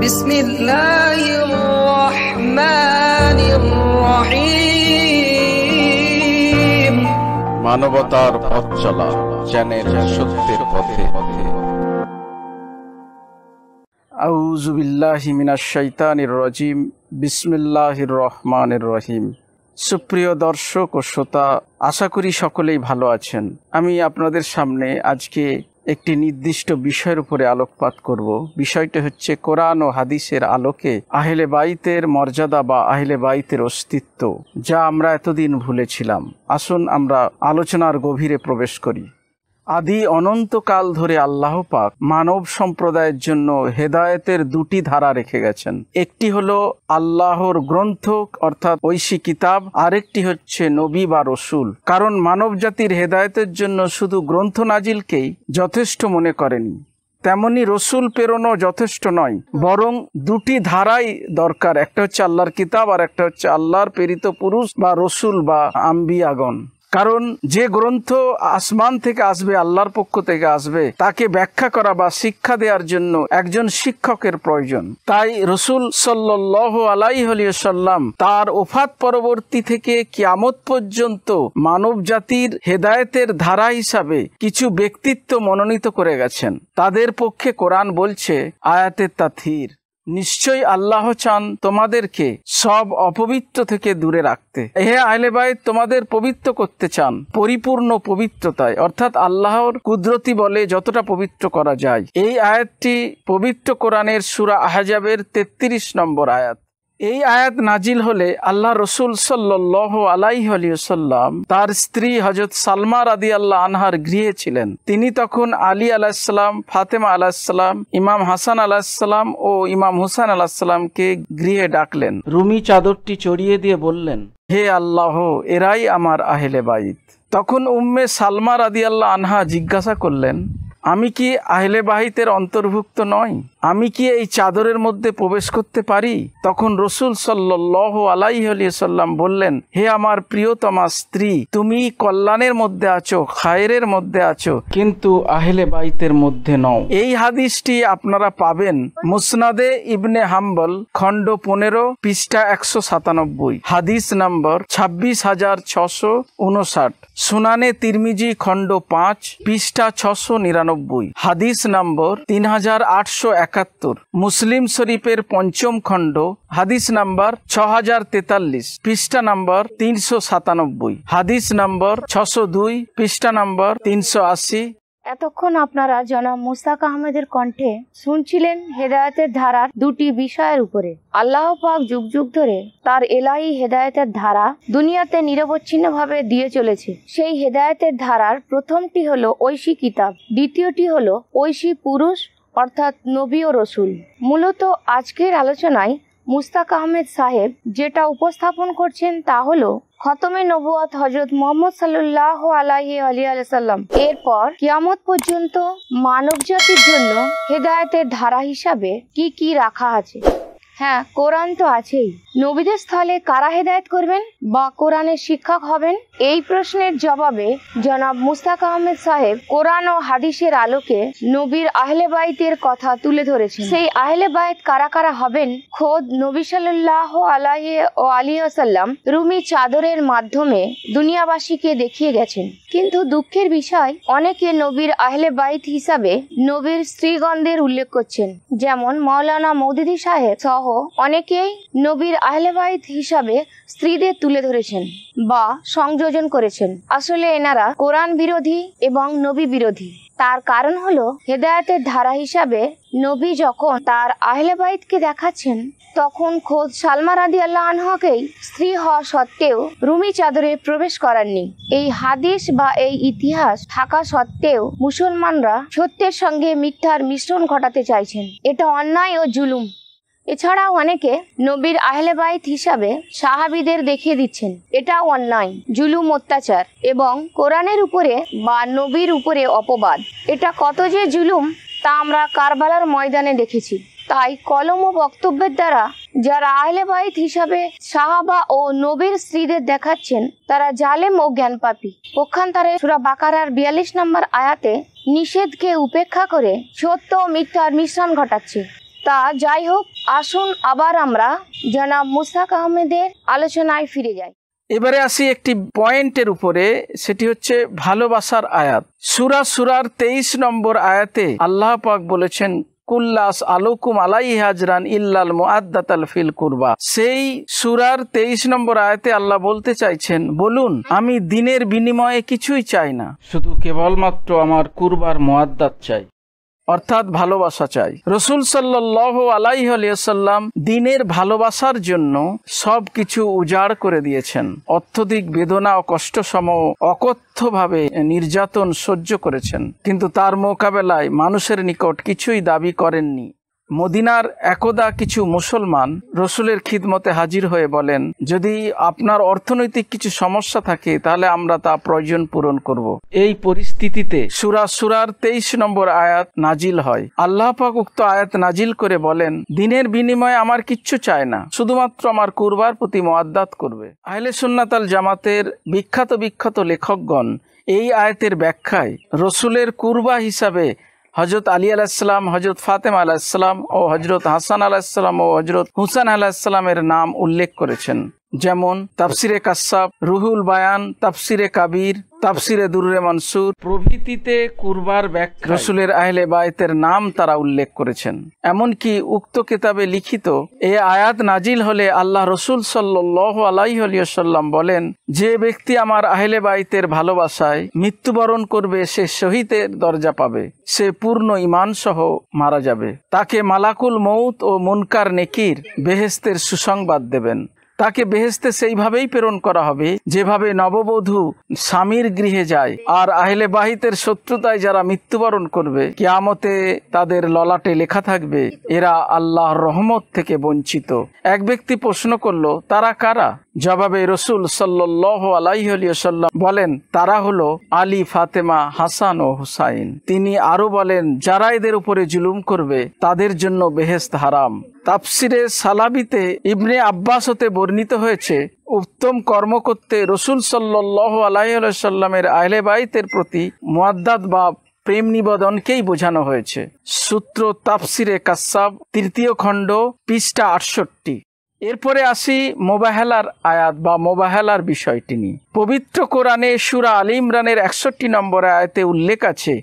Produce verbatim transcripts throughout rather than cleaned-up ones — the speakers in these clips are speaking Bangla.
বিসমিল্লাহির রহমানির রহিম। মানবতার পথ চলা, জ্ঞানের সত্যের পথে। আউযু বিল্লাহি মিনাশ শাইতানির রাজিম। বিসমিল্লাহির রহমানির রহিম। সুপ্রিয় দর্শক ও শ্রোতা, আশা করি সকলেই ভালো আছেন। আমি আপনাদের সামনে আজকে একটি নির্দিষ্ট বিষয়ের উপরে আলোকপাত করব। বিষয়টা হচ্ছে কোরআন ও হাদিসের আলোকে আহলে বাইতের মর্যাদা বা আহলে বাইতের অস্তিত্ব, যা আমরা এতদিন ভুলেছিলাম। আসুন আমরা আলোচনার গভীরে প্রবেশ করি। আদি অনন্তকাল ধরে আল্লাহ পাক মানব সম্প্রদায়ের জন্য হেদায়েতের দুটি ধারা রেখে গেছেন। একটি হলো আল্লাহর গ্রন্থ অর্থাৎ ঐশী কিতাব, আরেকটি হচ্ছে নবী বা রসুল। কারণ মানব জাতির হেদায়েতের জন্য শুধু গ্রন্থ নাজিলকেই যথেষ্ট মনে করেনি, তেমনি রসুল প্রেরণও যথেষ্ট নয়, বরং দুটি ধারাই দরকার। একটা হচ্ছে আল্লাহর কিতাব আর একটা হচ্ছে আল্লাহর প্রেরিত পুরুষ বা রসুল বা আম্বিয়াগণ। কারণ যে গ্রন্থ আসমান থেকে আসবে, আল্লাহর পক্ষ থেকে আসবে, তাকে ব্যাখ্যা করা বা শিক্ষা দেওয়ার জন্য একজন শিক্ষকের প্রয়োজন। তাই রসুল সাল্লাল্লাহু আলাইহি ওয়াসাল্লাম তার ওফাত পরবর্তী থেকে কিয়ামত পর্যন্ত মানব জাতির হেদায়েতের ধারা হিসাবে কিছু ব্যক্তিত্ব মনোনীত করে গেছেন। তাদের পক্ষে কোরআন বলছে আয়াতে তাথির, নিশ্চয়ই আল্লাহ চান তোমাদেরকে সব অপবিত্র থেকে দূরে রাখতে। হে আহলে বাইত, তোমাদের পবিত্র করতে চান পরিপূর্ণ পবিত্রতায়, অর্থাৎ আল্লাহর কুদরতি বলে যতটা পবিত্র করা যায়। এই আয়াতটি পবিত্র কোরআনের সূরা আহজাবের তেত্রিশ নম্বর আয়াত। এই আয়াত নাজিল হলে আল্লাহ রসুল সাল্লাল্লাহু আলাইহি ওয়াসাল্লাম তার স্ত্রী হযরত সালমা রাদিয়াল্লাহু আনহার গৃহে ছিলেন। তিনি তখন আলী আলাইহিসসালাম, ফাতেমা আলাইহিসসালাম, ইমাম হাসান আলাইহিসসালাম ও ইমাম হুসাইন আলাইহিসসালামকে গৃহে ডাকলেন। রুমি চাদরটি চড়িয়ে দিয়ে বললেন, হে আল্লাহ, এরাই আমার আহলে বাইত। তখন উম্মে সালমা রাদিয়াল্লাহু আনহা জিজ্ঞাসা করলেন, আমি কি আহলে বাইতের অন্তর্ভুক্ত নই? আমি কি এই চাদরের মধ্যে প্রবেশ করতে পারি? তখন রসুল সাল্লাল্লাহু আলাইহি ওয়াসাল্লাম বললেন, হে আমার প্রিয়তমা স্ত্রী, তুমি কল্যাণের মধ্যে আছো, খায়রের মধ্যে আছো, কিন্তু আহলে বাইতের মধ্যে নও। এই হাদিসটি আপনারা পাবেন মুসনাদে ইবনে হাম্বল খণ্ড পনেরো পৃষ্ঠা একশো সাতানব্বই, হাদিস নম্বর ছাব্বিশ হাজার ছশো উনষাট, সুনানে তিরমিজি খণ্ড পাঁচ পৃষ্ঠা ছশো নিরানব্বই, হাদিস নম্বর তিন হাজার আটশো একাত্তর, মুসলিম শরীফের পঞ্চম খণ্ড হাদিস নাম্বার ছ হাজার তেতাল্লিশ পৃষ্ঠা নাম্বার তিনশো সাতানব্বই, হাদিস নাম্বার ছশো দুই পৃষ্ঠা নাম্বার তিনশো আশি। এতক্ষণ আপনারা জনাব মুস্তাক আহমেদের কণ্ঠে শুনছিলেন হেদায়েতের ধারার দুটি বিষয়ের উপরে। আল্লাহ পাক যুগ যুগ ধরে তার এলাহি হেদায়েতের ধারা দুনিয়াতে নিরবচ্ছিন্নভাবে দিয়ে চলেছে। সেই হেদায়েতের ধারার প্রথমটি হলো ঐশী কিতাব, দ্বিতীয়টি হলো ঐশী পুরুষ অর্থাৎ নবী ও রসুল। মূলত আজকের আলোচনায় মুস্তাক আহমেদ সাহেব যেটা উপস্থাপন করছেন তা হলো খতমে নবুয়ত হযরত মুহাম্মদ সাল্লাল্লাহু আলাইহি ওয়াসাল্লাম। এরপর কিয়ামত পর্যন্ত মানব জাতির জন্য হেদায়েতের ধারা হিসাবে কি কি রাখা আছে। হ্যাঁ, কোরআন তো আছেই। নবীদের স্থলে কারা হেদায়েত করবেন বা কোরআনের শিক্ষক হবেন? এই প্রশ্নের জবাবে জনাব মুস্তাক আহমেদ সাহেব কোরআন ও হাদিসের আলোকে নবীর আহলে বাইতের কথা তুলে ধরেছেন। সেই আহলে বাইত কারা কারা হবেন খোদ নবী সাল্লাল্লাহু আলাইহি ওয়াসাল্লাম রুমি চাদরের মাধ্যমে দুনিয়াবাসীকে দেখিয়ে গেছেন। কিন্তু দুঃখের বিষয়, অনেকে নবীর আহলে বাইত হিসাবে নবীর স্ত্রীগণদের উল্লেখ করছেন, যেমন মাওলানা মওদুদী সাহেব সহ অনেকেই নবীর আহলে বাইত হিসাবে স্ত্রীদের তুলে ধরেছেন বা সংযোজন করেছেন। আসলে এনারা কোরআন বিরোধী এবং নবী বিরোধী। তার কারণ হলো হেদায়েতের ধারা হিসাবে নবী যখন তার আহলে বাইতকে দেখাচ্ছেন, তখন খোদ সালমা রাদিয়াল্লাহু আনহাকেই স্ত্রী হওয়া সত্ত্বেও রুমি চাদরে প্রবেশ করাননি। এই হাদিস বা এই ইতিহাস থাকা সত্ত্বেও মুসলমানরা সত্যের সঙ্গে মিথ্যার মিশ্রণ ঘটাতে চাইছেন। এটা অন্যায় ও জুলুম। এছাড়াও অনেকে নবীর আহলে বাইত হিসাবে সাহাবীদের দেখিয়ে দিচ্ছেন, এটাও অন্যায়, জুলুম, অত্যাচার এবং কোরআনের উপরে বা নবীর উপরে অপবাদ। এটা কত যে জুলুম তা আমরা কারবালার ময়দানে দেখেছি। তাই কলম ও বক্তব্যের দ্বারা যারা আহলে বাইত হিসাবে সাহাবা ও নবীর স্ত্রীদের দেখাচ্ছেন, তারা জালেম ও জ্ঞানপাপী। পক্ষান্তরে সূরা বাকারার বিয়াল্লিশ নম্বর আয়াতে নিষেধকে উপেক্ষা করে সত্য ও মিথ্যার মিশ্রণ ঘটাচ্ছে। তা যাই হোক, আসুন আবার আমরা জনাব মুশতাক আহমেদের আলোচনায় ফিরে যাই। এবারে আসি একটি পয়েন্টের উপরে, সেটি হচ্ছে ভালোবাসার আয়াত। সূরা সূরার তেইশ নম্বর আয়াতে আল্লাহ পাক বলেছেন, কুল্লাস আলুকুম আলাই হাজরান ইল্লাল মুআদ্দাতাল ফিল কুরবা। সেই সূরার তেইশ নম্বর আয়াতে আল্লাহ বলতে চাইছেন, বলুন আমি দিনের বিনিময়ে কিছুই চাই না, শুধু কেবলমাত্র আমার কুরবার মুআদ্দাত চাই, অর্থাৎ ভালোবাসা চাই। রাসূল সাল্লাল্লাহু আলাইহি ওয়াসাল্লাম দিনের ভালোবাসার জন্য সব কিছু উজাড় করে দিয়েছেন। অত্যধিক বেদনা ও কষ্টসম অকথ্যভাবে নির্যাতন সহ্য করেছেন, কিন্তু তার মোকাবেলায় মানুষের নিকট কিছুই দাবি করেননি। মদিনার একদা কিছু মুসলমান রসুলের খিদমতে হাজির হয়ে বলেন, যদি আপনার অর্থনৈতিক কিছু সমস্যা থাকে তাহলে আমরা তা প্রয়োজন পূরণ করব। এই পরিস্থিতিতে সূরা সূরার তেইশ নম্বর আয়াত নাজিল হয়। আল্লাহ পাক উক্ত আয়াত নাজিল করে বলেন, দিনের বিনিময়ে আমার কিচ্ছু চায় না, শুধুমাত্র আমার কুরবার প্রতি মুআদ্দাত করবে। আহলে সুন্নাত আল জামাতের বিখ্যাত বিখ্যাত লেখকগণ এই আয়াতের ব্যাখ্যায় রসুলের কুরবা হিসাবে হজরত আলী আলাইসাল্লাম, হজরত ফাতেমা আলাইসাল্লাম ও হজরত হাসান আলাইসাল্লাম ও হজরত হুসান আলাইসাল্লামের নাম উল্লেখ করেছেন। যেমন তাফসিরে কাসাব, রুহুল বায়ান, তাফসিরে কাবির, তাফসিরে দুররে মনসুর প্রভৃতিতে কুরবার ব্যাখ্যা রসুলের আহলে বাইতের নাম তারা উল্লেখ করেছেন। এমনকি উক্ত কিতাবে লিখিত এই আয়াত নাজিল হলে আল্লাহ রসুল সাল্লাল্লাহু আলাইহি ওয়াসাল্লাম বলেন, যে ব্যক্তি আমার আহলে বাইতের ভালোবাসায় মৃত্যুবরণ করবে সে শহীদের দরজা পাবে, সে পূর্ণ ঈমান সহ মারা যাবে। তাকে মালাকুল মউত ও মুনকার নেকির বেহেশতের সুসংবাদ দেবেন। তাকে বেহেশতে সেইভাবেই প্রেরণ করা হবে যেভাবে নববধূ স্বামীর গৃহে যায়। আর আহলে বাইতের শত্রুতায় যারা মৃত্যুবরণ করবে, কিয়ামতে তাদের ললাটে লেখা থাকবে, এরা আল্লাহর রহমত থেকে বঞ্চিত। এক ব্যক্তি প্রশ্ন করল, তারা কারা? জবাবে রসুল সাল্লাল্লাহু আলাইহি ওয়াসাল্লাম বলেন, তারা হলো আলী, ফাতেমা, হাসান ও হুসাইন। তিনি আরো বলেন, যারা এদের উপরে জুলুম করবে তাদের জন্য বেহেশত হারাম। তাফসিরে সালাবিতে ইবনে আব্বাস হতে বর্ণিত হয়েছে, উত্তম কর্ম করতে রসুল সাল্লাল্লাহু আলাইহি ওয়াসাল্লামের আহলে বাইতের প্রতি মুআদ্দাত বা প্রেম নিবেদনকেই বোঝানো হয়েছে। সূত্র তাফসিরে কাসাব, তৃতীয় খণ্ড, পৃষ্ঠা আটষট্টি। এরপরে আসি মোবাহেলার আয়াত বা মোবাহেলার বিষয়টি নিয়ে। পবিত্র কোরআনে সূরা আলী ইমরানের একষট্টি নম্বর আয়াতে উল্লেখ আছে,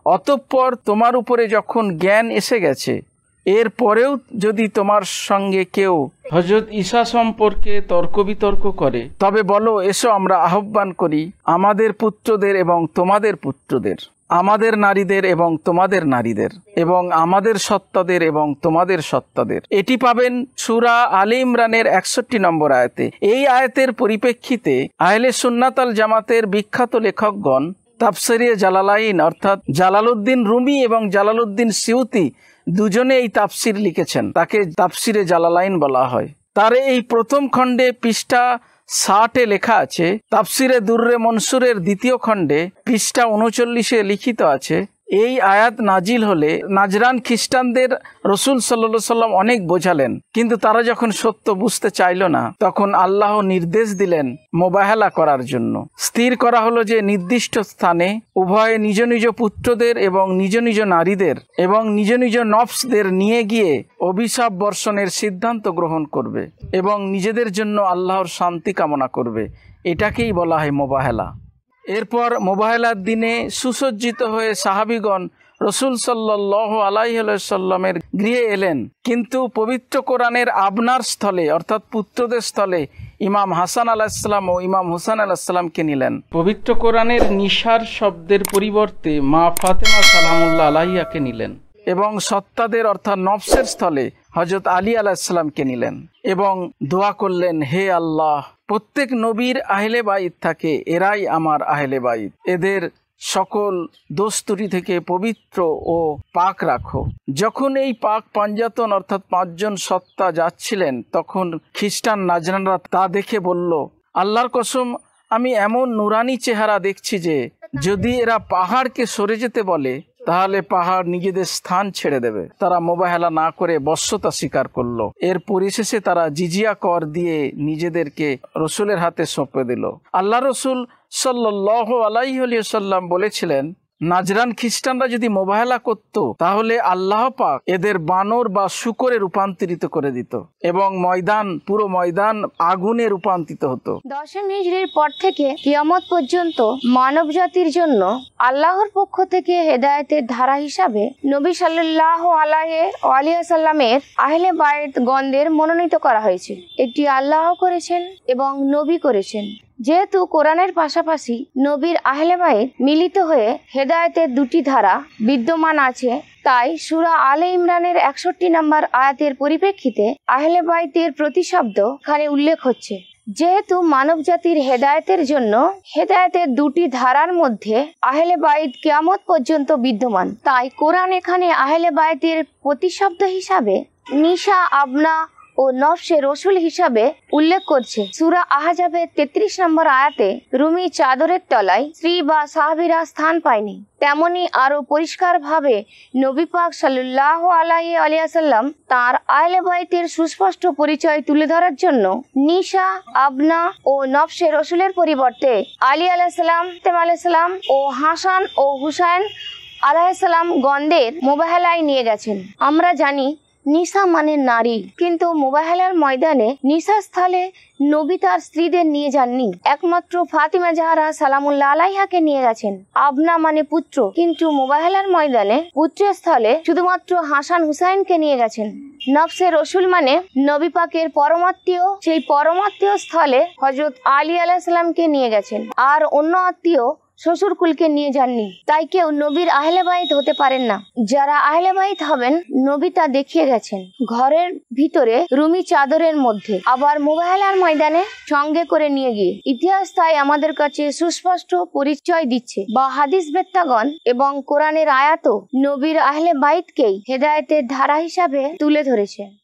অতঃপর তোমার উপরে যখন জ্ঞান এসে গেছে, এর পরেও যদি তোমার সঙ্গে কেউ হযরত ঈসা সম্পর্কে তর্ক বিতর্ক করে, তবে বলো, এসো আমরা আহ্বান করি আমাদের পুত্রদের এবং তোমাদের পুত্রদের, আমাদের নারীদের এবং তোমাদের নারীদের, এবং আমাদের সত্তাদের এবং তোমাদের সত্তাদের। এটি পাবেন সূরা আলী ইমরানের একষট্টি নম্বর আয়াতে। এই আয়াতের পরিপ্রেক্ষিতে আহলে সুন্নাত আল জামাতের বিখ্যাত লেখকগণ তাফসিরে জালালাইন অর্থাৎ জালালউদ্দিন রুমি এবং জালালউদ্দিন সিউতি দুজনে এই তাফসির লিখেছেন, তাকে তাফসিরে জালালাইন বলা হয়। তার এই প্রথম খণ্ডে পৃষ্ঠা ষাটে লেখা আছে, তাফসিরে দুররে মনসুরের দ্বিতীয় খণ্ডে পৃষ্ঠা উনচল্লিশে লিখিত আছে, এই আয়াত নাজিল হলে নাজরান খ্রিস্টানদের রসুল সাল্লাল্লাহু সাল্লাম অনেক বোঝালেন, কিন্তু তারা যখন সত্য বুঝতে চাইল না, তখন আল্লাহ নির্দেশ দিলেন মোবাহেলা করার জন্য। স্থির করা হলো যে নির্দিষ্ট স্থানে উভয়ে নিজ নিজ পুত্রদের এবং নিজ নিজ নারীদের এবং নিজ নিজ নফসদের নিয়ে গিয়ে অভিশাপ বর্ষণের সিদ্ধান্ত গ্রহণ করবে এবং নিজেদের জন্য আল্লাহর শান্তি কামনা করবে। এটাকেই বলা হয় মোবাহেলা। এরপর মোবাহেলার দিনে সুসজ্জিত হয়ে সাহাবিগণ রসুল সাল্লাল্লাহু আলাইহি ওয়াসাল্লামের গৃহে এলেন, কিন্তু পবিত্র কোরআনের আবনার স্থলে অর্থাৎ পুত্রদের স্থলে ইমাম হাসান আলাইহিসসালাম ও ইমাম হুসান আলাইহিসসালামকে নিলেন। পবিত্র কোরআনের নিশার শব্দের পরিবর্তে মা ফাতেমা সালামুল্লাহ আলাইহাকে নিলেন এবং সত্তাদের অর্থাৎ নফসের স্থলে হযরত আলী আলাইহিসসালামকে নিলেন এবং দোয়া করলেন, হে আল্লাহ, প্রত্যেক নবীর আহলে বাইত থাকে, এরাই আমার আহলে বাইত, এদের সকল দোস্তুরি থেকে পবিত্র ও পাক রাখো। যখন এই পাক পাঞ্জাতন অর্থাৎ পাঁচজন সত্তা যাচ্ছিলেন, তখন খ্রিস্টান নাজরানরা তা দেখে বলল, আল্লাহর কসম, আমি এমন নুরানি চেহারা দেখছি যে যদি এরা পাহাড়কে সরে যেতে বলে তাহলে পাহাড় নিজেদের স্থান ছেড়ে দেবে। তারা মোবাহেলা না করে বশ্যতা স্বীকার করলো। এর পরিশেষে তারা জিজিয়া কর দিয়ে নিজেদেরকে রসুলের হাতে সঁপে দিল। আল্লাহ রসুল সাল্লাল্লাহু আলাইহি ওয়াসাল্লাম বলেছিলেন, নাজরান খ্রিস্টানরা যদি মোবাহেলা করত তাহলে আল্লাহ পাক এদের বানর বা শূকরে রূপান্তরিত করে দিত এবং ময়দান পুরো ময়দান আগুনে রূপান্তরিত হতো। দশম হিজরির পর থেকে কিয়ামত পর্যন্ত মানব জাতির জন্য আল্লাহর পক্ষ থেকে হেদায়েতের ধারা হিসাবে নবী সাল্লাল্লাহু আলাইহি ওয়া সাল্লামের আহলে বাইত গণদের মনোনীত করা হয়েছে। এটি আল্লাহ করেছেন এবং নবী করেছেন। যেহেতু কোরআনের পাশাপাশি নবীর আহলে বাইত মিলিত হয়ে হেদায়েতের দুটি ধারা বিদ্যমান আছে, তাই সূরা আলে ইমরানের একষট্টি নম্বর আয়াতের পরিপ্রেক্ষিতে আহলে বাইতের প্রতিশব্দ এখানে উল্লেখ হচ্ছে। যেহেতু মানব জাতির হেদায়েতের জন্য হেদায়েতের দুটি ধারার মধ্যে আহলে বাইত কিয়ামত পর্যন্ত বিদ্যমান, তাই কোরআন এখানে আহলে বাইতের প্রতিশব্দ হিসাবে নিসা, আবনা ও নফসে রসুল হিসাবে উল্লেখ করছে। সূরা আহজাবের তেত্রিশ নম্বর আয়াতে রুমি চাদরের তলায় স্ত্রী বা সাহাবীরা স্থান পায়নি, তেমনি আরো পরিষ্কার ভাবে নবী পাক সাল্লাল্লাহু আলাইহি ওয়া সাল্লাম তার আহলে বাইতের সুস্পষ্ট পরিচয় তুলে ধরার জন্য নিসা, আবনা ও নফসে রসুলের পরিবর্তে আলী আলাইহিস সালাম, তেম আলাইহিস সালাম ও হাসান ও হুসাইন আলাইহিস সালাম গণদের মোবাহেলায় নিয়ে গেছেন। আমরা জানি নিসা মানে নারী, কিন্তু মোবাহেলার ময়দানে নিসা স্থলে নবী তার স্ত্রীদের নিয়ে যাননি, একমাত্র ফাতিমা জাহরা সালামুল্লাহ আলাইহাকে নিয়ে গেছেন। আবনা মানে পুত্র, কিন্তু মোবাহেলার ময়দানে পুত্রের স্থলে শুধুমাত্র হাসান হুসাইনকে নিয়ে গেছেন। নফসে রসুল মানে নবী পাকের পরমাত্মীয়, সেই পরমাত্মীয় স্থলে হযরত আলী আলাইহিস সালামকে নিয়ে গেছেন, আর অন্য আত্মীয় শ্বশুর কুলকে নিয়ে যাননি। তাই কেউ নবীর আহলে বাইত হতে পারেন না। যারা আহলে বাইত হবেন নবী তা দেখিয়ে গেছেন, ঘরের ভিতরে রুমি চাদরের মধ্যে, আবার মোবাহেলার ময়দানে সঙ্গে করে নিয়ে গিয়ে। ইতিহাস তাই আমাদের কাছে সুস্পষ্ট পরিচয় দিচ্ছে, বা হাদিস বেত্তাগণ এবং কোরআনের আয়াতও নবীর আহলে বাইতকেই হেদায়েতের ধারা হিসাবে তুলে ধরেছে।